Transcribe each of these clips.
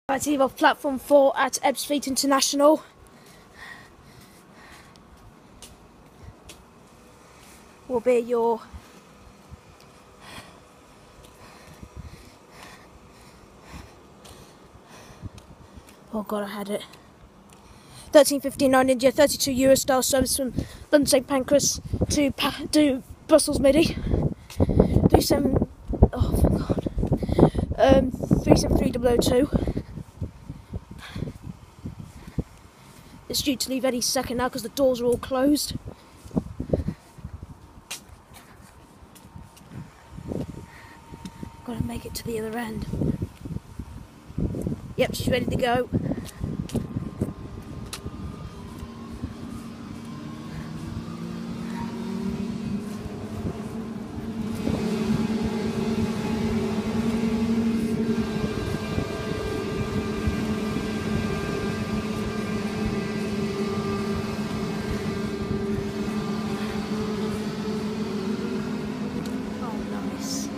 Right, team of platform 4 at Ebbsfleet International. Will be your oh god, I had it. 13:59 India, 32 Eurostar service from London St Pancras to Brussels Midi. 37 oh my god. 37302. It's due to leave any second now because the doors are all closed. Gotta make it to the other end. Yep, she's ready to go. Oh, nice.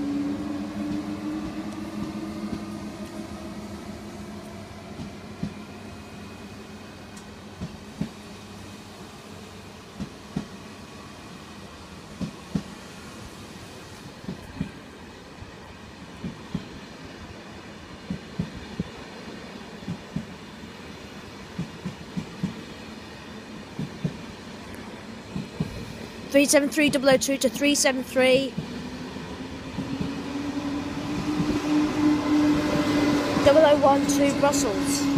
Three 73002 to 373 001 to Brussels.